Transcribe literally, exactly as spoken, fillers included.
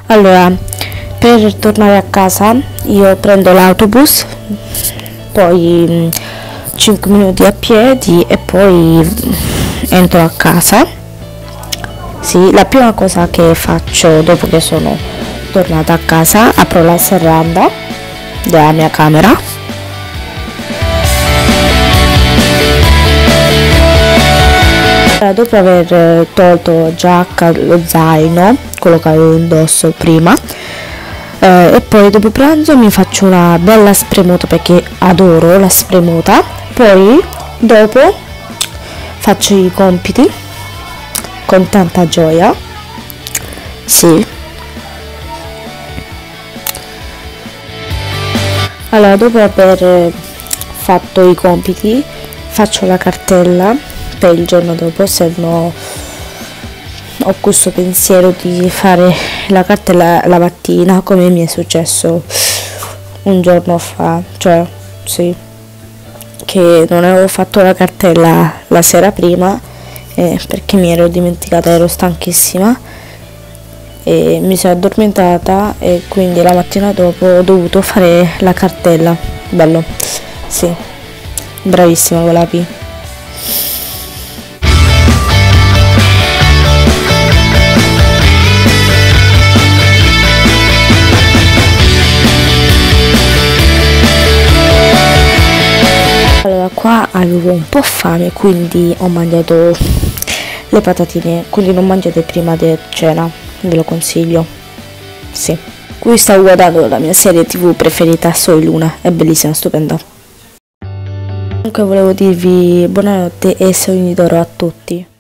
Allora, per tornare a casa io prendo l'autobus, poi cinque minuti a piedi e poi entro a casa. Sì, la prima cosa che faccio dopo che sono tornata a casa, apro la serranda della mia camera. Dopo aver tolto giacca, lo zaino, quello che avevo indosso prima, eh, e poi dopo pranzo mi faccio una bella spremuta perché adoro la spremuta. Poi dopo faccio i compiti con tanta gioia. Sì. Allora, dopo aver fatto i compiti faccio la cartella per il giorno dopo, se no ho questo pensiero di fare la cartella la mattina, come mi è successo un giorno fa, cioè sì, che non avevo fatto la cartella la sera prima eh, perché mi ero dimenticata, ero stanchissima e mi sono addormentata e quindi la mattina dopo ho dovuto fare la cartella. Bello, sì, bravissima con la P. Allora, qua avevo un po' fame, quindi ho mangiato le patatine, quindi non mangiate prima di cena, ve lo consiglio. Sì. Qui stavo guardando la mia serie tv preferita, Soy Luna, è bellissima, stupenda. Comunque volevo dirvi buonanotte e sogni d'oro a tutti.